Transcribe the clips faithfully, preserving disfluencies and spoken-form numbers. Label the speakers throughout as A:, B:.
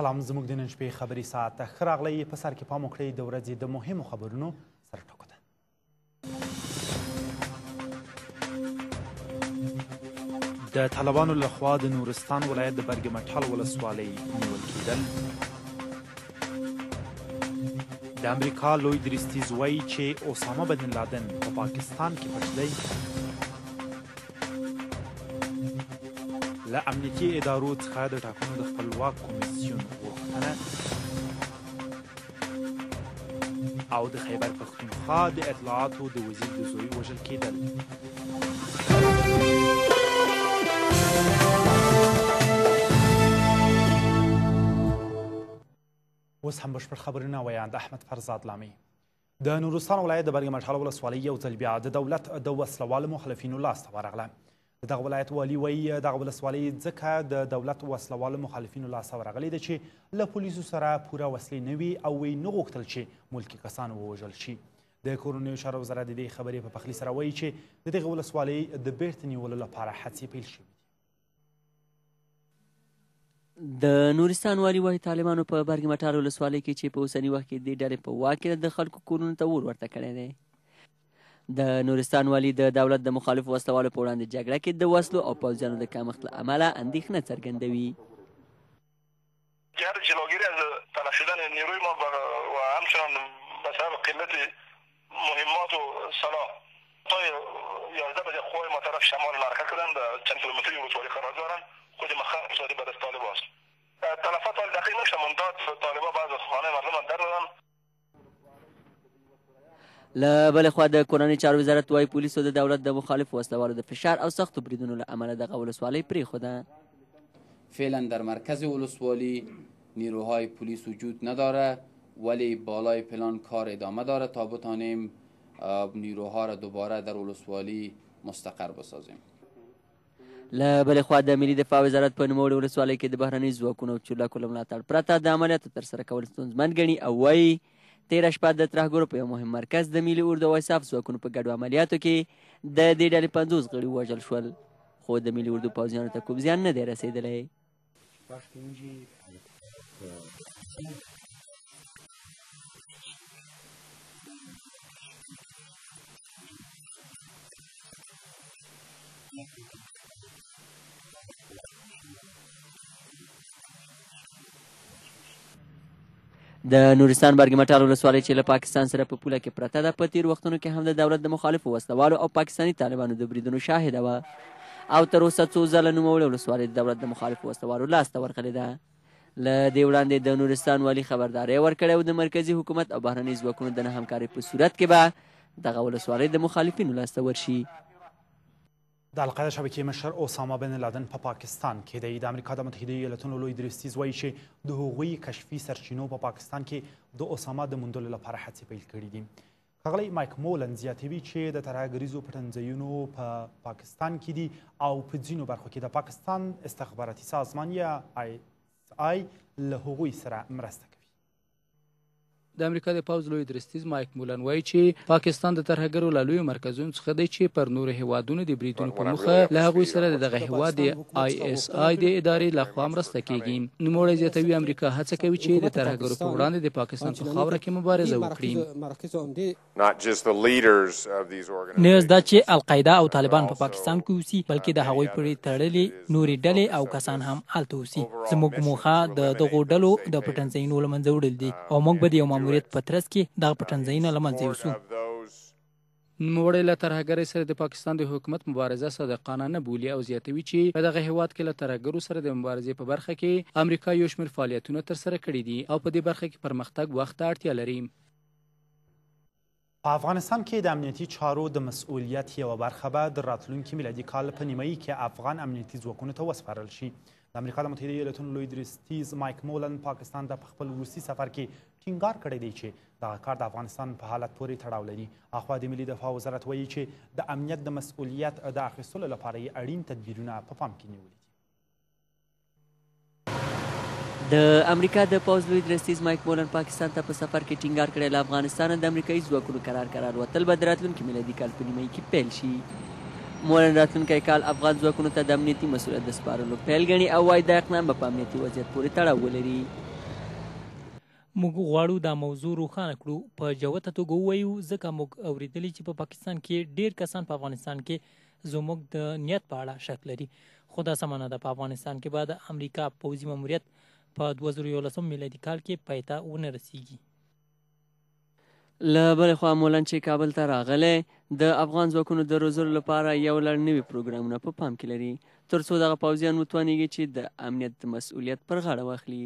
A: سلام زموږ د نن شپې خبري ساعت ته ښه راغلی په سر کې پام وکړئ د ورځې د مهمو خبرونو سره ټکو ده. د طالبانو لخوا د نورستان ولایت د برګ مټال ولسوالۍ نیول کېدل. د امریکا لوی درستیز وایي چې اسامه بن لادن په پاکستان کې پټ دی. له امنیتي ادارو څخه د ټاکنو د خپلواک کمیسیون غوښتنه او د خیبر پښتونخوا د اطلاعاتو د وزیر د زوی وژل کېدل. اوس هم بشپړ خبرونه ویاند احمد فرزاد لامي. د نورستان ولایت د برګ مټال ولسوالۍ یو ځل بیا د دولت د وسلوالو مخالفینو لاسته ورغله. د دغه ولایت والي وایي دغه ولسوالۍ ځکه د دولت وسلوالو مخالفینو لاسته ورغلې ده چې له پولیسو سره پوره وسلې نه وي او وی نه غوښتل چې ملکي کسان ووژل شي. د کورنیو چارو وزارت د دې خبرې په پخلي سره وایي چې د دغه ولسوالۍ د بیرته نیولو لپاره هڅې پیل شوي دي.
B: د نورستان والي وايي طالبانو په برګ مټال ولسوالۍ کې چې په اوسني وخت کې دې ډلې په واک کې د خلکو کورونو ته اور ورته کړی دی. د نورستان والي د دولت د مخالفو وسلوالو په وړاندې جګړه کې د وسلو او پوځیانو د کمښت له امله اندېښنه څرګندوي.
C: جهت جلوگیری از تلاشیدن نیروی ما و همچنان به سبب قلت مهمات و سلاح تا یازده بجه قوای ما طرف شمال حرکت کردن و چند کیلومتری ولسوالی قرار دارن. خود مخالف اقتصادی بعد از طالب است. تلفات حال دقیق نمیشه منتها طالبا بعض از خانه مردم در دادن.
B: له بلې خوا د کورنۍ چارو وزارت وايي پولیسو د دولت د مخالفو وسلوالو د فشار او سختو بریدونو له امله دغه ولسوالۍ پرېښوده.
D: فعلا در مرکز ولسوالی نیروهای پلیس وجود نداره ولی بالای پلان کار ادامه داره تا بتانیم نیروها را دوباره در ولسوالی مستقر بسازیم.
B: له بلې خوا د ملي دفاع وزارت په نوموړې ولسوالۍ کې د بهرنۍ ځواکونو او چورلکو له ملاتړ پرته د عملیاتو ترسره کول ستونزمن ګڼي او وایي تېره شپه د ترهګرو په یو مهم مرکز د ملي اردو او اساف ځواکونو په ګډو عملیاتو کې د دې ډلې پنځوس غړي ووژل شول خو د ملي اردو پوځیانو ته کوم زیان نه دی رسېدلی. د نورستان برګ مټال ولسوالۍ چې له پاکستان سره په پوله کې پرته ده په تېرو وختونو کې هم د دولت د مخالفو وسلوالو او پاکستاني طالبانو د بریدونو شاهده وه او تر اوسه څو ځله نوموړې ولسوالۍ د دولت د مخالفو وسلوالو لاسته ورغلې ده. له دې وړاندې د نورستان والي خبرداری ورکړی او د مرکزي حکومت او بهرنۍ ځواکونو د نه همکارۍ په صورت کې به دغه ولسوالۍ د مخالفینو لاسته ورشي.
A: د القاعده شبکې مشر اسامه بن لادن په پا پاکستان کې دی. د امریکا د متحده ایالتونو لوی درستیز وایي چې د هغوی کشفي سرچینو په پا پاکستان کې د اسامه د موندلو لپاره هڅې پیل کړي دي. ښاغلی مایک مولن زیاتوي چې د ترهګریزو پټنځایونو په پا پاکستان کې دي او په ځینو برخو کې د پاکستان استخباراتي سازمان یا آی آی له هغوی سره مرسته کوي.
E: د امریکا د پوځ لوی درستیز مایک مولن وایي چې پاکستان د ترهګرو له لویو مرکزونو څخه دی چې پر نورو هیوادونو د بریدونو په موخه له هغوی سره د دغه هیواد د آی اس آی د ادارې لخوا مرسته کیږي. نوموړی زیاتوي امریکا هڅه کوي چې د ترهګرو په وړاندې د پاکستان په خاوره کې مبارزه وکړي.
F: نه یوازې دا چې القاعده او طالبان په پاکستان کې اوسي بلکې د هغوی پورې تړلې نورې ډلې او کسان هم هلته اوسي. زموږ موخه د دغو ډلو د پټنځایونو له منځه وړل دي او موږ به د یو ماموریت په ترڅ کې دغه پټنځایونه له منځه یوسو.
E: نوموړی له ترهګرۍ سره د پاکستان د حکومت مبارزه صادقانه نه بولي او زیاتوي چې په دغه هیواد کې له ترهګرو سره د مبارزې په برخه کې امریکا یو شمېر فعالیتونه ترسره کړي دي او په دې برخه کې پرمختګ وخت ته اړتیا لري.
A: په افغانستان کې د امنیتي چارو د مسؤلیت یوه برخه به د راتلونکي میلادي کال په نیمایي کې افغان امنیتي ځواکونو ته وسپارل شي. د امریکا د متحده ایالتونو لوی درستیز مایک مولن پاکستان ته په خپل وروستي سفر کې ټینګار کړی دی چې دغه کار د افغانستان په حالت پورې تړاو لري. اخوا د ملي دفاع وزارت وایي چې د امنیت د مسؤلیت د اخیستلو لپاره یې اړین تدبیرونه په پام کې نیولي دي.
B: د امریکا د پوځ لوی درستیز مایک مولن پاکستان ته په سفر کې ټینګار کړی له افغانستانه د امریکایي ځواکونو قرار قرار وتل به د راتلونکي میلادي کال په نیمایي کې پیل شي. مولن راتلونکی کال افغان ځواکونو ته د امنیتي مسؤلیت د سپارلو پیل ګڼي او وایي دا اقدام به په امنیتي وضعیت پورې تړاو ولري.
F: موږ غواړو دا موضوع روښانه کړو په جوته توګه ووایو ځکه موږ اورېدلي چې په پاکستان کې ډېر کسان په افغانستان کې زموږ د نیت په اړه شک لري خو دا سمه نه ده په افغانستان کې به د امریکا پوځي ماموریت په دوه زره یولسم میلادي کال کې پای ته ونه رسیږي.
B: له بلې خوا مولن چې کابل ته راغلی د افغان ځواکونو د روزلو لپاره یو لړ نوي پروګرامونه په پام کې لري تر څو دغه پوځیان وتوانیږي چې د امنیت مسؤلیت پر غاړه واخلي.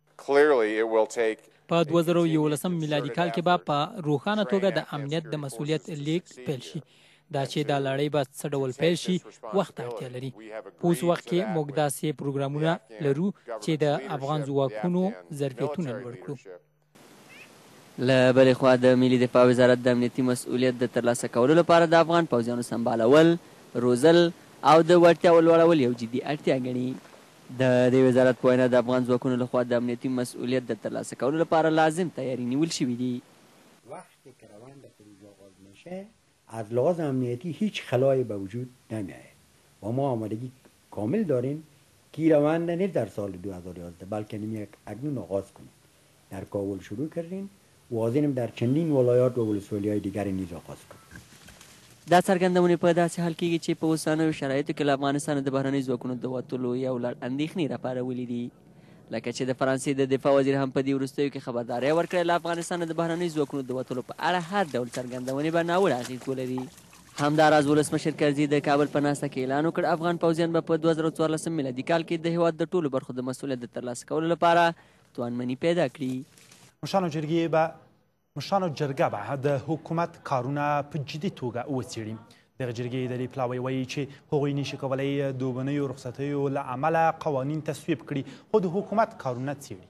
F: په دوه زره یولسم میلادي کال کې به په روښانه توګه د امنیت د مسؤلیت لیږد پیل شي. دا چې دا لړۍ به څه ډول پیل شي وخت اړتیا لري. په اوس وخت کې موږ داسې پروګرامونه لرو چې د افغان ځواکونو ظرفیتونه لوړ کړو.
B: له بلې خوا د ملي دفاع وزارت د امنیتي مسؤلیت د ترلاسه کولو لپاره د افغان پوځیانو سمبالول، روزل او د وړتیاو لوړول یو جدي اړتیا ګڼي. د دې وزارت په وینا د افغان ځواکونو لخوا د امنیتي مسؤلیت د ترلاسه کولو لپاره لازم تیاری نیول شوي دي.
G: وقتی که روند پروژه آغاز میشه از لحاظ امنیتی هیچ خلایی به وجود نمیاد و ما آمادگی کامل داریم که روند نه در سال دو هزار و یازده بلکه نمی اکنون آغاز کنیم. در کابل شروع کردیم و حاضریم در چندین ولایات و ولسوالی‌های دیگر نیز آغاز کنیم.
B: دا څرګندونې په داسې حال کېږي چې په اوسنیو شرایطو کې له افغانستانه د بهرنیو ځواکونو د وتلو یو لړ اندېښنې راپارولې دي. لکه چې د فرانسې د دفاع وزیر هم په دې وروستیو کې خبرداری ورکړې له افغانستانه د بهرنیو ځواکونو د وتلو په اړه هر ډول څرګندونې به ناوړه اغېز ولري. همداراز ولسمشر کرزي د کابل په ناسته کې اعلان وکړ افغان پوځیان به په دوه زره څوارلسم میلادي کال کې د هېواد د ټولو برخو د مسؤلیت د ترلاسه کولو لپاره توانمني پیدا کړي.
A: مشرانو جرګې به مشرانو جرګه به د حکومت کارونه په جدي توګه وڅېړي. دغه جرګې اداري پلاوی وایي چې هغوی نشي کولی د اوبنیو رخصتیو له امله قوانین تصویب کړي خو د حکومت کارونه څېړي.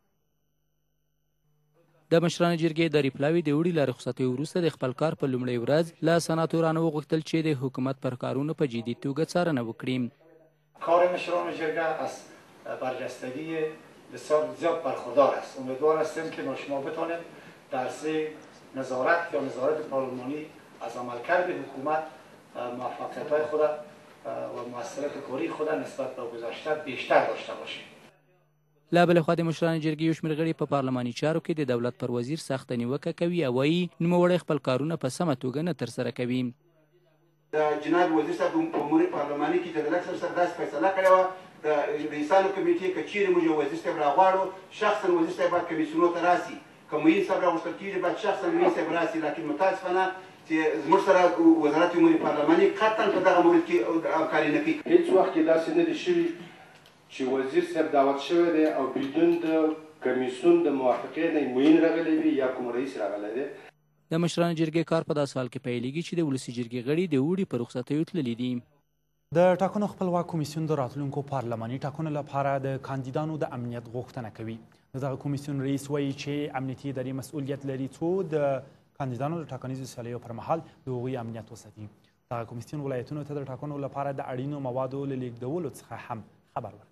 E: د مشرانو جرګې اداري پلاوي د اوړي له رخصتیو وروسته د خپل کار په لومړۍ ورځ له سناتورانو وغوښتل چې د حکومت پر کارونو په جدي توګه څارنه وکړي.
H: کار مشران جرګه از برجستگی بسیار زیاد برخوردار است. امیدوار هستیم که ما شما بتانیم در سه نظارت یا نظارت پارلمانی از عملکرد حکومت موفقیت‌های خود و موثریت کاری خود نسبت به گذشته بیشتر داشته باشیم.
E: له بلې خوا د مشرانو جرګې یو شمېر غړي په پارلماني چارو کې د دولت پر وزیر سخته نیوکه کوي او وایي نوموړی خپل کارونه په سمه توګه نه ترسره کوي.
I: جناب وزیر صاحب په امور پارلماني کې د دولت سره داسې فیصله کړې وه د رئیسانو کمیټې که چیرې موږ یو وزیر صاحب راغواړو شخصا وزیر صاحب باید کمیسیونو ته راسي. که معین صاحب راغوښتل کېږي باید شخصا معین صاحب راسي. لکن متاسفانه چې زموږ سره وزارت امور پارلماني قطعا په دغه مورد کې همکاري نه کوي.
J: هېڅ وخت کې داسې نه دي شوي چې وزیر صاحب دعوت شوی دی او بدون د کمیسیون د موافقې نه معین راغلی وي یا کوم رئیس راغلی دی.
E: د مشرانو جرګې کار په داسې حال کې پیلېږي چې د ولسي جرګې غړي د اوړي په رخصتیو تللي دي.
A: د ټاکنو خپلواک کمیسیون د راتلونکو پارلماني ټاکنو لپاره د کاندیدانو د امنیت غوښتنه کوي. د دغه کمیسیون رئیس وایي چې امنیتي ادارې مسؤلیت لري څو د کاندیدانو د ټاکنیزو سیالیو پر مهال د هغوی امنیت وساتي. دغه کمیسیون ولایتونو ته د ټاکنو لپاره د اړینو موادو له لیږدولو څخه هم خبر ورکوي.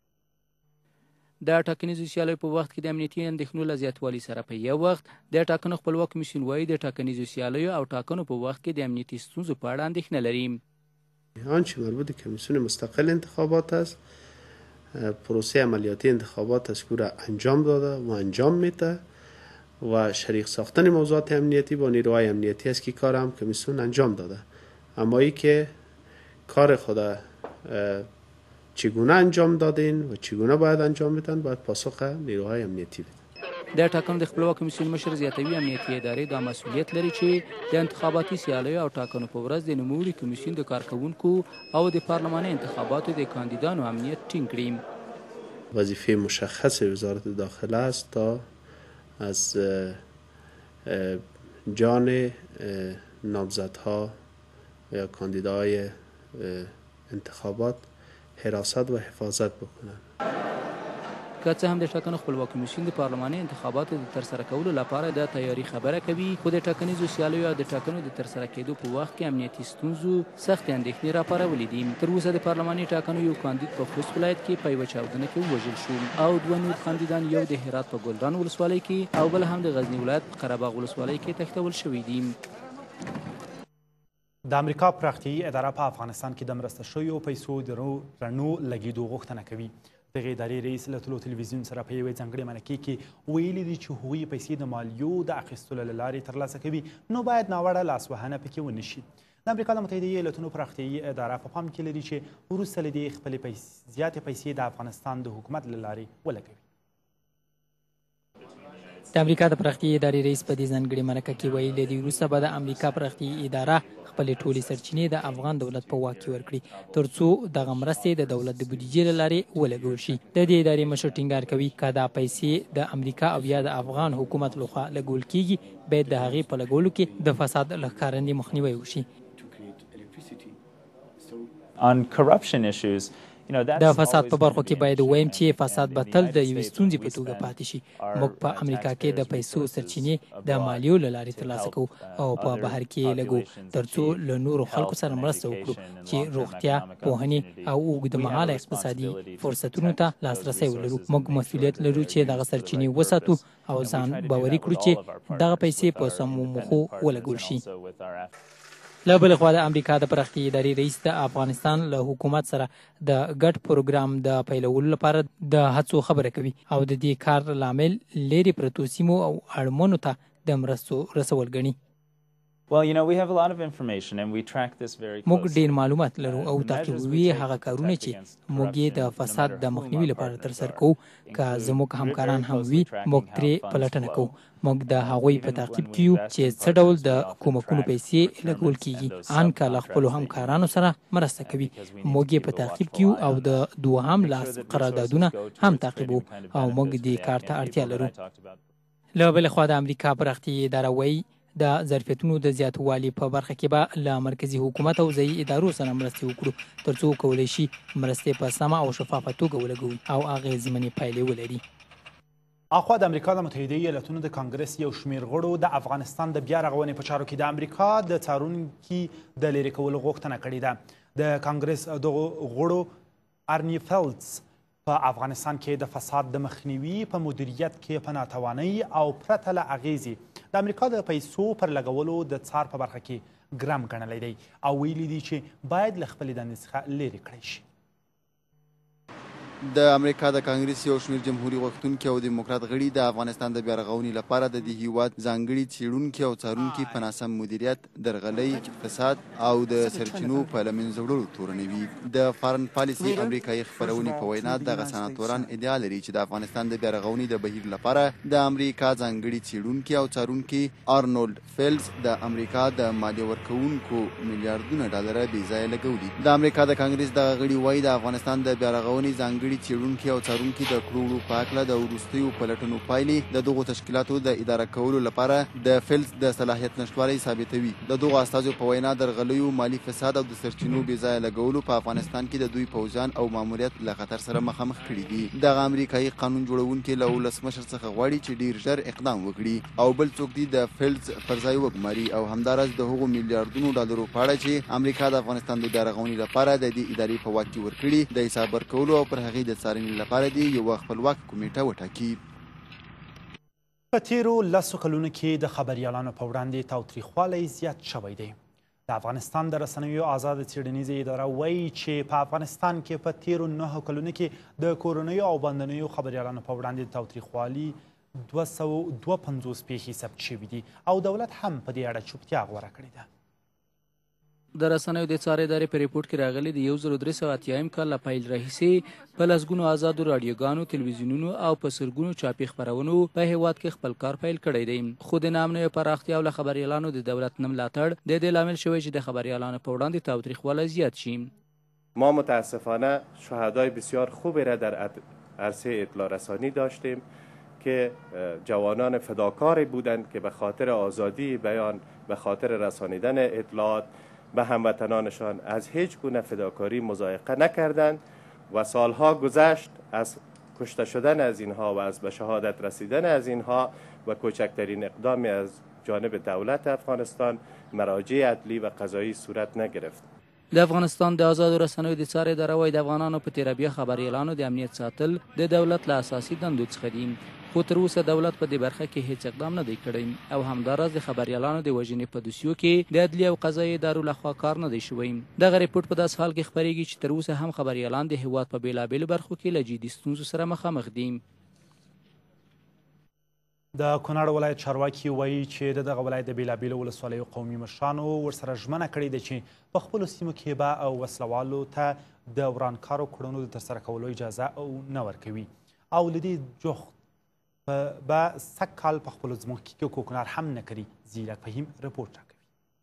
E: د ټاکنیزو سیالیو په وخت کې د امنیتي اندېښنو له زیاتوالي سره په یو وخت د ټاکنو خپلواک کمیسیون وایي د ټاکنیزو سیالیو او ټاکنو په وخت کې د امنیتي ستونزو په اړه اندېښنه لري.
K: آنچه مربوط به کمیسیون مستقل انتخابات است پروسه عملیاتی انتخابات است که را انجام داده و انجام میده و شریک ساختن موضوعات امنیتی با نیروهای امنیتی است که کار هم کمیسیون انجام داده. اما ای که کار خود چگونه انجام دادین و چگونه باید انجام بدن باید پاسخ نیروهای امنیتی بدن.
E: د ټاکنو د خپلواک کمیسیون مشر زیاتوي امنیتي ادارې دا مسؤلیت لري چې د انتخاباتي سیالیو او ټاکنو په ورځ د نوموړي کمیسیون د کارکوونکو او د پارلماني انتخاباتو د کاندیدانو امنیت ټینګ کړي.
K: وظیفه مشخص وزارت داخله است تا از جان نامزدها یا کاندیدای انتخابات حراست و حفاظت بکنند.
E: که څه هم د ټاکنو خپلواک کمیسیون د پارلماني انتخاباتو د ترسره کولو لپاره د تیاری خبره کوي خو د ټاکنیزو سیالیو او د ټاکنو د ترسره کېدو په وخت کې امنیتي ستونزو سختې اندېښنې راپارولې دي. تر اوسه د پارلماني ټاکنو یو کاندید په خوست ولایت کې په یوه چاودنه کې ووژل شو او دوه نور کاندیدان یو د هرات په ګلران ولسوالۍ کې او بل هم د غزني ولایت په قرهباغ ولسوالۍ کې تښتول شوي دي.
A: د امریکا پراختیایي اداره په افغانستان کې د مرسته شویو پیسو د رڼو لګېدو غوښتنه کوي. دغې ادارې رئیس له تلو تلویزیون سره په یوې ځانګړې مرکې کې ویلي دي چې هغوی پیسې د مالیو د اخیستلو له لارې ترلاسه کوي نو باید ناوړه لاسوهنه پکې ونه شي. د امریکا د متحده ایالتونو پراختیایي اداره په پام کې لري چې وروسته له دې خپلې زیاتې پیسې د افغانستان د حکومت له لارې ولګوي.
F: د امریکا د پراختیایي ادارې رئیس په دې ځانګړې مرکه کې ویلي دي وروسته به د امریکا پراختیایي اداره خپلې ټولې سرچینې د افغان دولت په واک کې ورکړي تر څو دغه مرستې د دولت د بودیجې له لارې ولګول شي. د دې ادارې مشر ټینګار کوي که دا پیسې د امریکا او یا د افغان حکومت لخوا لګول کیږي باید د هغې په لګولو کې د فساد له ښکارندې مخنیوی وشي.
L: On corruption issues, you know,
F: د فساد په برخو کې باید ووایم چې فساد به تل د یوې ستونزې په توګه پاتې شي. موږ په امریکا کې د پیسو سرچینې د مالیو له لارې ترلاسه کوو او په بهر کې یې لګو تر څو له نورو خلکو سره مرسته وکړو چې روغتیا، پوهنې او اوږدمهاله اقتصادي فرصتونو ته لاسرسی ولرو. موږ مسؤلیت لرو چې دغه سرچینې وساتو او ځان باوري کړو چې دغه پیسې په سمو موخو ولګول شي. له بلې خوا د امریکا د پراختیایي ادارې رئیس د افغانستان له حکومت سره د ګډ پروګرام د پیلولو لپاره د هڅو خبره کوي او د دې کار لامل لرې پرتو سیمو او اړمنو ته د مرستو رسول ګڼي.
L: Well, you know, we have a lot of information and we track this very closely.
F: موږ ډېر معلومات لرو او تعقیبوي هغه کارونه چې موږ یې د فساد د مخنیوي لپاره ترسره کوو. که زموږ همکاران هم وي موږ ترې پلټنه کوو. موږ د هغوی په تعقیب کې یو چې څه ډول د کومکونو پیسې لګول کیږي. ان که له خپلو همکارانو سره مرسته کوي موږ یې په تعقیب کې یو او د دوهم لاس قراردادونه هم تعقیبو او موږ دې کار ته اړتیا لرو. له بلې خوا د امریکا پراختیایي اداره وایي د ظرفیتونو د زیاتوالي په برخه کې به له مرکزي حکومت او ځایي ادارو سره مرستې وکړو تر څو کولی شي مرستې په سمه او شفافه توګه ولګوي او اغېزمنې پایلې ولري.
A: اخوا د امریکا د متحده ایالتونو د کانګرس یو شمېر غړو د افغانستان د بیا رغونې په چارو کې د امریکا د څارونکي د لرې کولو غوښتنه کړې ده. د کانګرس دغو غړو ارني فیلډز په افغانستان کې د فساد د مخنیوي په مدیریت کې په ناتوانۍ او پرته له اغېزې د امریکا د پیسو پر لګولو د څار په برخه کې ګرم ګڼلی دی او ویلي دي چې باید له خپلې دندې څخه لرې کړی شي.
M: د امریکا د کانګرس یو شمېر جمهوري غوښتونکي او دیموکرات غړي د افغانستان د بیا رغونې لپاره د دې هیواد ځانګړي څېړونکي او څارونکي په ناسم مدیریت، درغلۍ، فساد او د سرچینو په له منځه وړلو تورنوي. د فارن پالیسي امریکایي خپرونې په وینا دغه سناتوران ادعا لري چې د افغانستان د بیا رغونې د بهیر لپاره د امریکا ځانګړي څېړونکي او څارونکي آرنولډ فیلډز د امریکا د مالیه ورکوونکو میلیارډونه ډالره بې ځایه لګولي. د امریکا د کانګرس دغه غړي وایي د افغانستان د بیا رغونې ځانګړي څېړونکي او څارونکي د کړو وړو په هکله د وروستیو پلټنو پایلې د دغو تشکیلاتو د اداره کولو لپاره د فیلډز د صلاحیت نشتوالی ثابتوي. د دغو استازو په وینا درغلیو، مالي فساد او د سرچینو بې ځایه لګولو په افغانستان کې د دوی پوځیان او ماموریت له خطر سره مخامخ کړي دي. دغه امریکایي قانون جوړونکي له ولسمشر څخه غواړي چې ډیر ژر اقدام وکړي او بل څوک دي د فیلډز پر ځای وګماري او همداراز د هغو میلیارډونو ډالرو په اړه چې امریکا د افغانستان د بیا رغونې لپاره د دې ادارې په واک کې ورکړي د حساب ورکولو او پر هغې د څارنې لپاره دی یوه خپلواک کمیټه وټاکي.
A: په تیرو لسو کلونو کې د خبریالانو په وړاندې تاوتریخوالی زیات شوی دی. د افغانستان د رسنیو آزاد څېړنیزې اداره وایي چې په افغانستان کې په تیرو نهو کلونو کې د کورنیو او بندنیو خبریالانو په وړاندې د تاوتریخوالي دوه سوه دوه پنځوس پیښې ثبت شوي دي او دولت هم په دې اړه چوپتیا غوره کړې ده.
E: د رسنیو د څار ادارې په ریپورټ کې راغلي د یو زر درې سوه اتیایم کال له پیل راهیسې په لسګونو آزادو راډیوګانو، تلویزیونونو او په سلګونو چاپي خپرونو په هیواد کې خپل کار پیل کړی دی. خو د نامنیو پراختیا او له خبریالانو د دولت نه ملاتړ د دې لامل شوی چې د خبریالانو په وړاندې تاوتریخوالی زیات شي.
N: ما متاسفانه شهدای بسیار خوبی را در عرصه اطلاع رسانی داشتیم که جوانان فداکاری بودند که به خاطر آزادی بیان، به خاطر رسانیدن اطلاعات به هموطنانشان از هیچ گونه فداکاری مضایقه نکردند و سالها گذشت از کشته شدن از اینها و از به شهادت رسیدن از اینها و کوچکترین اقدامی از جانب دولت افغانستان، مراجع عدلی و قضایی صورت نگرفت.
E: د افغانستان د آزادو رسنیو د څار اداره وایي د افغانانو په تیره بیا خبریالانو د امنیت ساتل د دولت له اساسي دندو څخه دي. خو تر اوسه دولت په دې برخه کې هیڅ اقدام نه دی کړی او همداراز د خبریالانو د وژنې په دوسیو کې د عدلیې او قضایي ادارو لخوا کار نه دی شوی. دغه ریپورټ په داسې حال کې خپرېږي چې تر اوسه هم خبریالان د هیواد په بېلابېلو برخو کې له جدي ستونزو سره مخامخ دي.
A: د کونړ ولایت چارواکي وایي چې د دغه ولایت د بېلابېلو ولسوالیو قومي مشرانو ورسره ژمنه کړې ده چې په خپلو سیمو کې به او وسلوالو ته د ورانکارو کړنو د ترسره کولو اجازه او نه ورکوي او له دې جوخت به سږ کال په خپلو ځمکو کې کوکنار هم نه کوي. زیرک فهیم رپورټ راکوي.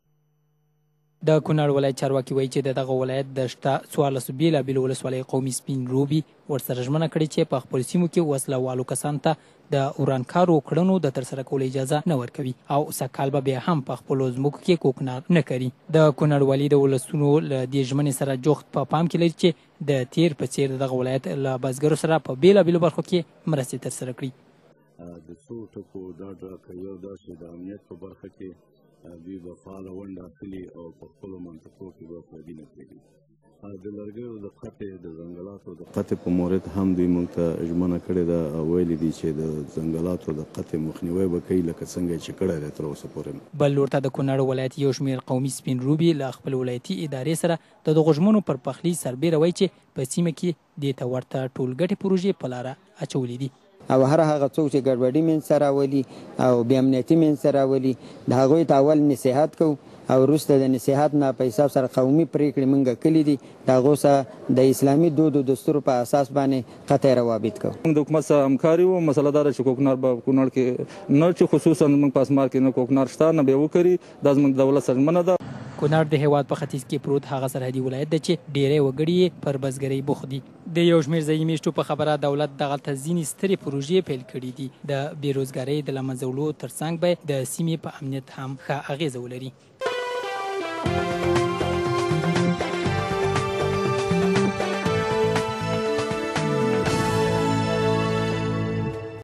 F: د کونړ ولایت چارواکي وایي چې د دغه ولایت د شته څوارلسو بېلابېلو ولسوالیو قومي سپین روبي ورسره ژمنه کړې چې په خپلو سیمو کې وسله والو کسانو ته د ورانکارو کړنو د ترسره کولو اجازه نه ورکوي او سږ کال به بیا هم په خپلو ځمکو کې کوکنار نه کوي. د کونړ والي د ولسونو له دې ژمنې سره جوخت په پام کې لري چې د تیر په څیر د دغه ولایت له بزګرو سره په بېلابېلو برخو کې مرستې ترسره کړي.
O: د څو ټکو ډاډ راکوي دا چې د امنیت په برخه کې دوی به فعاله ونډه اخلي او په خپلو منطقو کې به پردي نه پرېږدي. د لرګیو د قطع د ځنګلاتو د قطع په مورد هم دوی موږ ته ژمنه کړې ده او ویلي دي چې د ځنګلاتو د قطع مخنیوی به کوي لکه څنګه چې کړی دی تر اوسه پورې.
F: بل لور ته د کونړ ولایت یو شمېر قومي سپین روبي له خپل ولایتي ادارې سره د دغو ژمنو پر پخلي سربیره وایي چې په سیمه کې دې ته ورته ټولګټې پروژې په لاره اچولې دي
P: او هر هغه څوک چې ګډوډي منځته راولي او بې امنیتي منځته راولي د هغوی ته اول نصیحت کوو او وروسته د نصیحت نه په حساب سره قومي پرېکړې موږ کړي دي د هغو سره د اسلامي دود او دستورو په اساس باندې قطع روابط کوو.
Q: موږ د حکومت سره همکاري وو. مسله دا ده چې کوکنار به کونړ کې نه چې خصوصا موږ په اسمار کې نه کوکنار شته نه به یې وکړي. دا زموږ د دولت سره ژمنه ده.
F: کونړ د هیواد په ختیځ کې پروت هغه سرحدي ولایت دی چې ډېری وګړي یې پر بزګرۍ بوخت دي. د یو شمېر ځایي میشتو په خبره دولت دغلته ځینې سترې پروژې پیل کړي دي. د بېروزګارۍ د له منځه وړلو ترڅنګ به د سیمې په امنیت هم ښه اغېزه ولري.